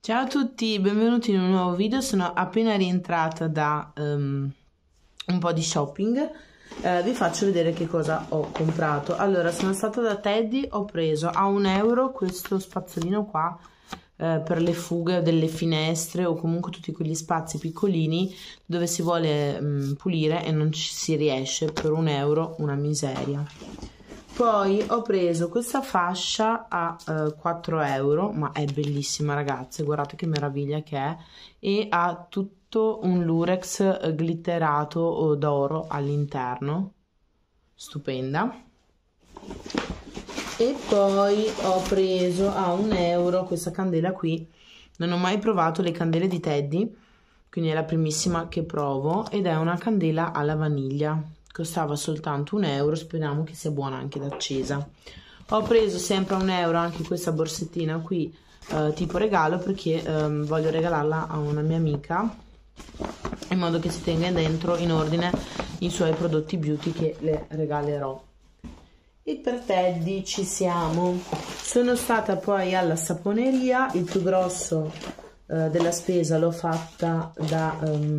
Ciao a tutti, benvenuti in un nuovo video. Sono appena rientrata da un po' di shopping. Vi faccio vedere che cosa ho comprato. Allora, sono stata da Teddy, ho preso a €1 questo spazzolino qua per le fughe delle finestre o comunque tutti quegli spazi piccolini dove si vuole pulire e non ci si riesce. Per €1, una miseria. Poi ho preso questa fascia a €4, ma è bellissima ragazze, guardate che meraviglia che è, e ha tutto un lurex glitterato d'oro all'interno, stupenda. E poi ho preso a €1 questa candela qui, non ho mai provato le candele di Teddy, quindi è la primissima che provo, ed è una candela alla vaniglia. Costava soltanto €1, speriamo che sia buona anche da accesa. Ho preso sempre a €1 anche questa borsettina qui tipo regalo, perché voglio regalarla a una mia amica in modo che si tenga dentro in ordine i suoi prodotti beauty che le regalerò. E per Teddy ci siamo. Sono stata poi alla saponeria, il più grosso della spesa l'ho fatta da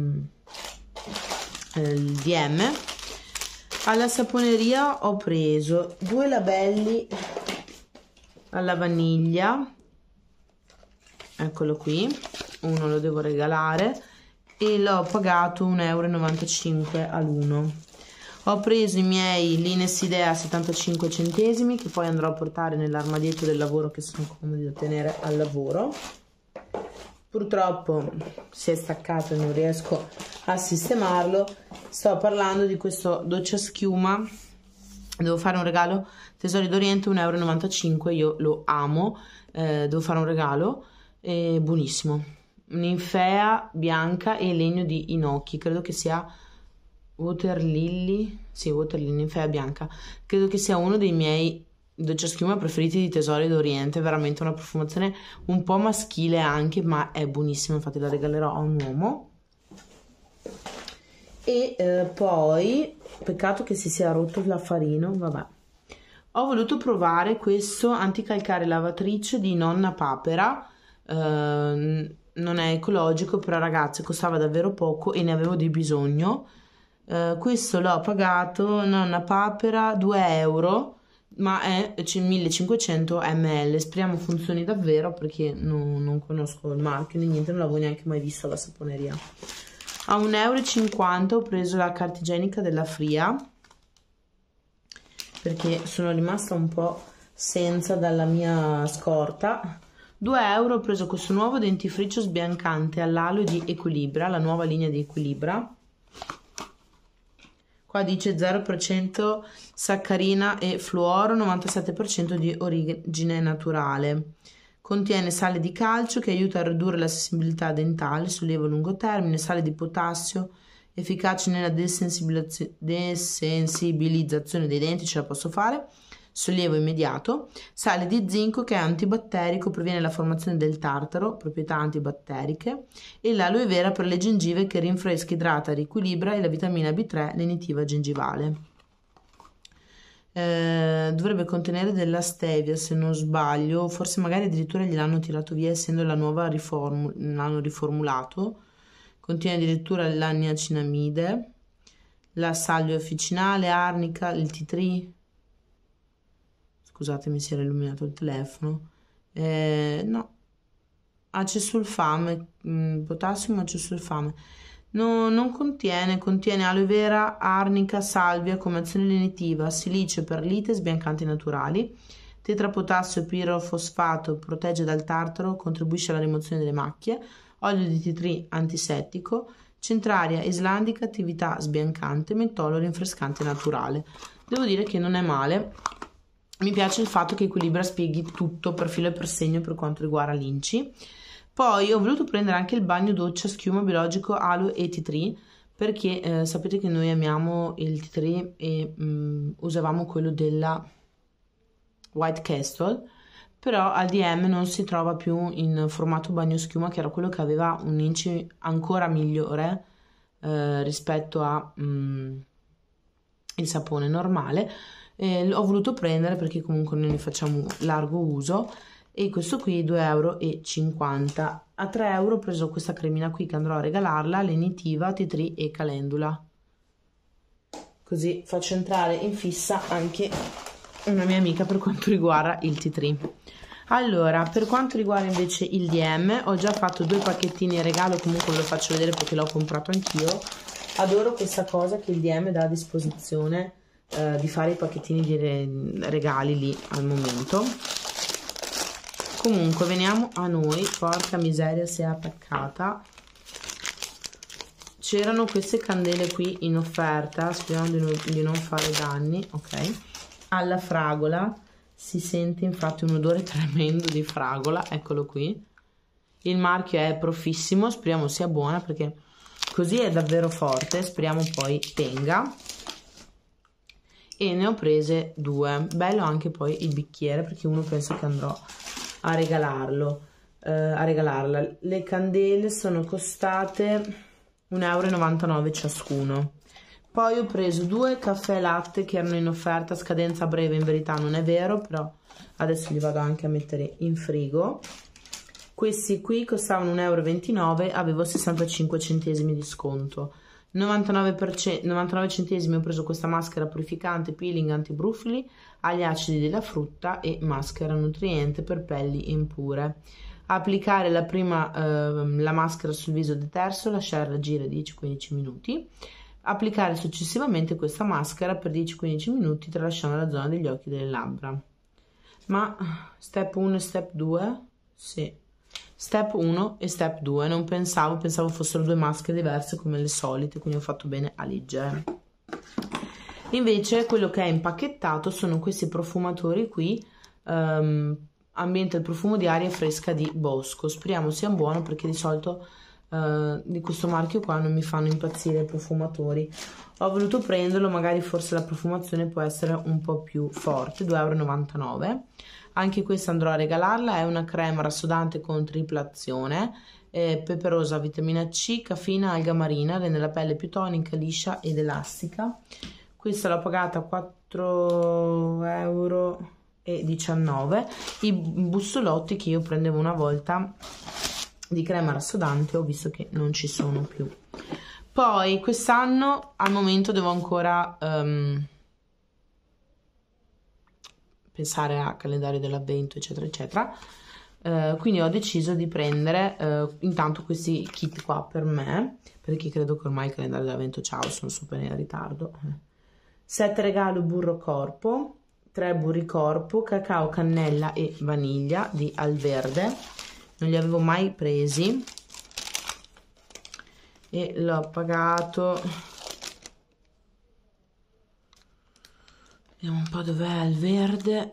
il DM. Alla saponeria ho preso 2 labelli alla vaniglia, eccolo qui, uno lo devo regalare e l'ho pagato €1,95 all'uno. Ho preso i miei Lines Idea 75 centesimi che poi andrò a portare nell'armadietto del lavoro, che sono comodi da tenere al lavoro. Purtroppo si è staccato e non riesco a sistemarlo. Sto parlando di questo doccia schiuma, devo fare un regalo, Tesori d'Oriente, €1,95, io lo amo, devo fare un regalo, è buonissimo, ninfea bianca e legno di inoki, credo che sia Water Lily, sì, Water Lily, ninfea bianca, credo che sia uno dei miei doccia schiuma preferiti di Tesori d'Oriente, veramente una profumazione un po' maschile anche, ma è buonissima, infatti la regalerò a un uomo. E poi, peccato che si sia rotto l'affarino, vabbè. Ho voluto provare questo anticalcare lavatrice di Nonna Papera, non è ecologico, però ragazzi costava davvero poco e ne avevo di bisogno. Questo l'ho pagato, Nonna Papera, €2, ma è 1500 ml. Speriamo funzioni davvero, perché non conosco il marchio né niente, non l'avevo neanche mai visto alla saponeria. A €1,50 ho preso la carta igienica della Fria, perché sono rimasta un po' senza dalla mia scorta. €2 ho preso questo nuovo dentifricio sbiancante all'aloe di Equilibra, la nuova linea di Equilibra. Qua dice 0% saccarina e fluoro, 97% di origine naturale. Contiene sale di calcio che aiuta a ridurre la sensibilità dentale, sollievo a lungo termine, sale di potassio, efficace nella desensibilizzazione dei denti, ce la posso fare, sollievo immediato, sale di zinco che è antibatterico, previene la formazione del tartaro, proprietà antibatteriche, e l'aloe vera per le gengive che rinfresca, idrata, riequilibra, e la vitamina B3 lenitiva gengivale. Dovrebbe contenere della stevia se non sbaglio, forse magari addirittura gliel'hanno tirato via essendo la nuova l'hanno riformulato. Contiene addirittura la niacinamide, la salvia officinale, arnica, il tea tree. Scusate, mi si era illuminato il telefono. No, acesulfame, potassium, acesulfame. No, non contiene aloe vera, arnica, salvia come azione lenitiva, silice, perlite, sbiancanti naturali, tetrapotassio pirofosfato, protegge dal tartaro, contribuisce alla rimozione delle macchie, olio di tea tree antisettico, centraria islandica, attività sbiancante, mentolo rinfrescante naturale. Devo dire che non è male. Mi piace il fatto che Equilibra spieghi tutto per filo e per segno per quanto riguarda l'INCI. Poi ho voluto prendere anche il bagno doccia schiuma biologico aloe e tea tree, perché sapete che noi amiamo il tea tree e usavamo quello della White Castle, però al DM non si trova più in formato bagno schiuma, che era quello che aveva un INCI ancora migliore rispetto a il sapone normale. Ho voluto prendere perché comunque noi ne facciamo largo uso, e questo qui 2,50 euro. A 3 euro ho preso questa cremina qui che andrò a regalarla, lenitiva, tea tree e calendula, così faccio entrare in fissa anche una mia amica per quanto riguarda il tea tree. Allora, per quanto riguarda invece il DM, ho già fatto 2 pacchettini in regalo, comunque ve lo faccio vedere perché l'ho comprato anch'io. Adoro questa cosa che il DM dà a disposizione, di fare i pacchettini di regali lì al momento. Comunque veniamo a noi, porca miseria se è attaccata. C'erano queste candele qui in offerta, speriamo di non fare danni, ok? Alla fragola, si sente infatti un odore tremendo di fragola, eccolo qui. Il marchio è Profissimo, speriamo sia buona perché così è davvero forte, speriamo poi tenga. E ne ho prese 2. Bello anche poi il bicchiere perché uno pensa che andrò a regalarlo, a regalarla. Le candele sono costate 1,99 euro ciascuno. Poi ho preso 2 caffè latte che erano in offerta, scadenza breve, in verità non è vero, però adesso li vado anche a mettere in frigo. Questi qui costavano 1,29 euro, avevo 65 centesimi di sconto. 99 centesimi ho preso questa maschera purificante peeling antibrufoli agli acidi della frutta e maschera nutriente per pelli impure. Applicare la maschera sul viso deterso, lasciare agire 10-15 minuti. Applicare successivamente questa maschera per 10-15 minuti tralasciando la zona degli occhi e delle labbra. Ma step 1 e step 2? Sì. Step 1 e step 2, non pensavo fossero 2 maschere diverse come le solite, quindi ho fatto bene a leggere. Invece quello che è impacchettato sono questi profumatori qui, ambienta il profumo di aria fresca di bosco. Speriamo sia buono perché di solito di questo marchio qua non mi fanno impazzire i profumatori. Ho voluto prenderlo, magari forse la profumazione può essere un po' più forte, 2,99 euro. Anche questa andrò a regalarla, è una crema rassodante con tripla azione, peperosa, vitamina C, caffeina, alga marina, rende la pelle più tonica, liscia ed elastica. Questa l'ho pagata 4,19 euro. I bussolotti che io prendevo una volta di crema rassodante ho visto che non ci sono più. Poi quest'anno al momento devo ancora pensare a calendario dell'avvento eccetera eccetera, quindi ho deciso di prendere intanto questi kit qua per me, perché credo che ormai il calendario dell'avvento, ciao, sono super in ritardo. 7 regalo burro corpo, 3 burri corpo, cacao, cannella e vaniglia di Alverde, non li avevo mai presi e l'ho pagato, vediamo un po' dov'è il verde,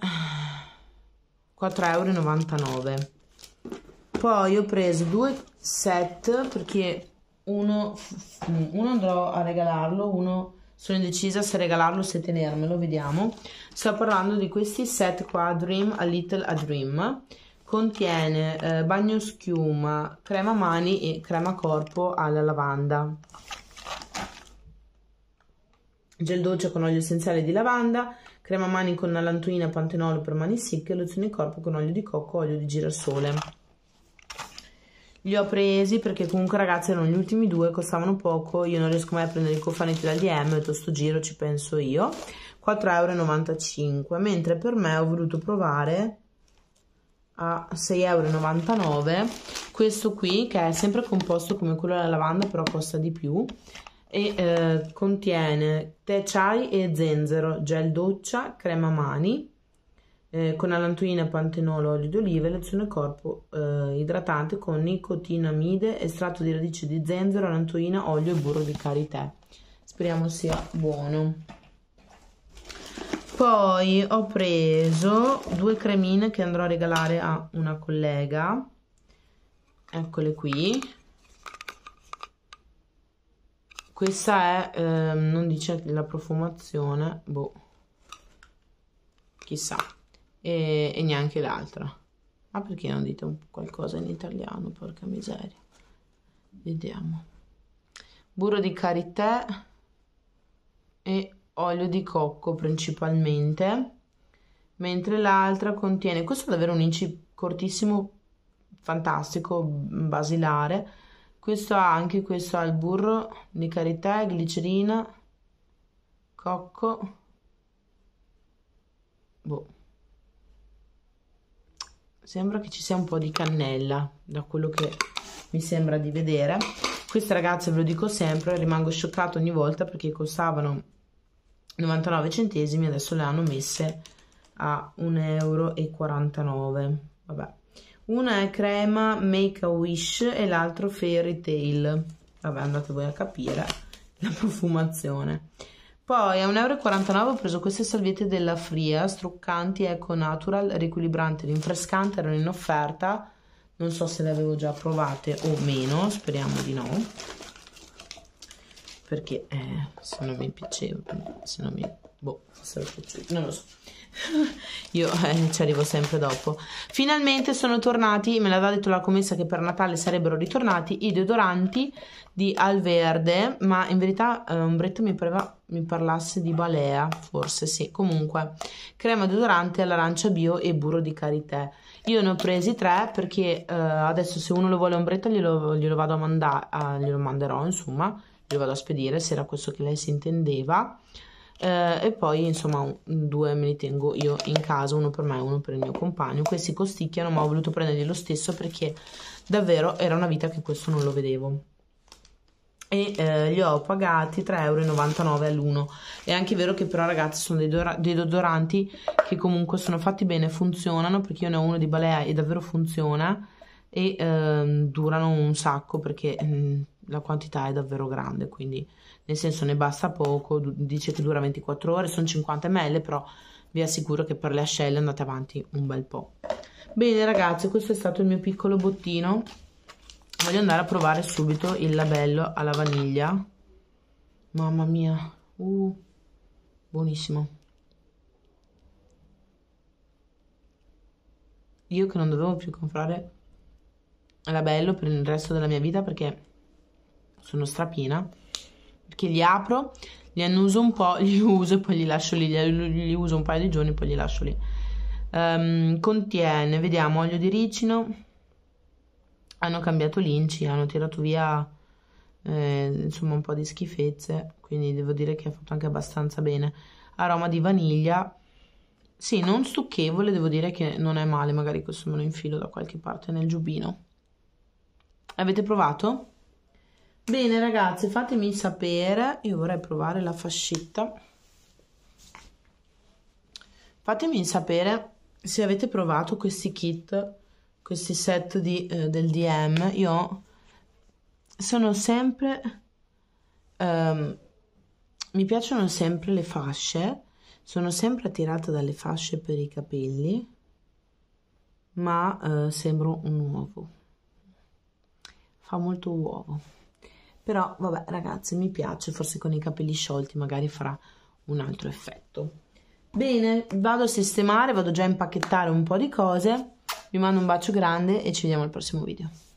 4,99 euro. Poi ho preso 2 set perché uno andrò a regalarlo, uno sono indecisa se regalarlo o se tenermelo, vediamo. Sto parlando di questi set qua, Dream a Little a Dream. Contiene bagno schiuma, crema mani e crema corpo alla lavanda, gel doccia con olio essenziale di lavanda, crema mani con alantoina, pantenolo per mani secche, lozione corpo con olio di cocco, olio di girasole. Li ho presi perché comunque ragazzi erano gli ultimi 2, costavano poco, io non riesco mai a prendere i cofanetti dal DM, ho detto sto giro ci penso io, 4,95 euro, mentre per me ho voluto provare a 6,99 euro questo qui che è sempre composto come quello della lavanda però costa di più e contiene tè chai e zenzero, gel doccia, crema mani con alantoina, pantenolo, olio d'oliva, lozione corpo idratante con nicotinamide, estratto di radice di zenzero, alantoina, olio e burro di karité. Speriamo sia buono. Poi ho preso 2 cremine che andrò a regalare a una collega, eccole qui. Questa è, non dice la profumazione, boh, chissà, e neanche l'altra. Ma perché non dite qualcosa in italiano, porca miseria. Vediamo. Burro di karité e olio di cocco principalmente, mentre l'altra contiene, questo è davvero un inci cortissimo, fantastico, basilare. Questo ha anche questo, ha il burro di karité, glicerina, cocco, boh. Sembra che ci sia un po' di cannella, da quello che mi sembra di vedere. Queste, ragazze, ve lo dico sempre, rimango scioccata ogni volta perché costavano 99 centesimi, adesso le hanno messe a 1,49 euro. Vabbè. Una è crema Make a Wish e l'altro Fairy Tale. Vabbè, andate voi a capire la profumazione. Poi a 1,49 euro ho preso queste salviette della Fria, struccanti Eco Natural, riequilibranti, rinfrescanti, erano in offerta. Non so se le avevo già provate o meno, speriamo di no. Perché se non mi piaceva, se non mi... boh, fossero piaciuti, non lo so. Io ci arrivo sempre dopo. Finalmente sono tornati, me l'aveva detto la commessa che per Natale sarebbero ritornati i deodoranti di Alverde, ma in verità Umbretta mi pareva mi parlasse di Balea, forse sì. Comunque, crema deodorante all'arancia bio e burro di karité. Io ne ho presi 3 perché adesso se uno lo vuole Umbretta glielo vado a mandare, glielo manderò, insomma, glielo vado a spedire se era questo che lei si intendeva. E poi insomma 2 me li tengo io in casa, uno per me e uno per il mio compagno. Questi costicchiano, ma ho voluto prenderli lo stesso perché davvero era una vita che questo non lo vedevo. E li ho pagati 3,99 euro all'uno. È anche vero che però, ragazzi, sono dei deodoranti che comunque sono fatti bene, funzionano, perché io ne ho uno di Balea e davvero funziona, e durano un sacco perché la quantità è davvero grande, quindi nel senso ne basta poco. Dice che dura 24 ore, sono 50 ml, però vi assicuro che per le ascelle andate avanti un bel po'. Bene, ragazzi, questo è stato il mio piccolo bottino. Voglio andare a provare subito il labello alla vaniglia. Mamma mia, buonissimo. Io che non dovevo più comprare labello per il resto della mia vita perché sono strapiena, perché li apro, li annuso un po', li uso e poi li lascio lì, li uso un paio di giorni e poi li lascio lì. Contiene, vediamo, olio di ricino, hanno cambiato l'inci, hanno tirato via insomma un po' di schifezze, quindi devo dire che ha fatto anche abbastanza bene. Aroma di vaniglia, sì, non stucchevole, devo dire che non è male, magari questo me lo infilo da qualche parte nel giubbino. Avete provato? Bene, ragazzi, fatemi sapere. Io vorrei provare la fascetta. Fatemi sapere se avete provato questi kit, questi set del DM. Io sono sempre mi piacciono sempre le fasce, sono sempre attirata dalle fasce per i capelli, ma sembro un uovo, fa molto uovo, però vabbè, ragazzi, mi piace, forse con i capelli sciolti magari farà un altro effetto. Bene, vado a sistemare, vado già a impacchettare un po' di cose. Vi mando un bacio grande e ci vediamo al prossimo video.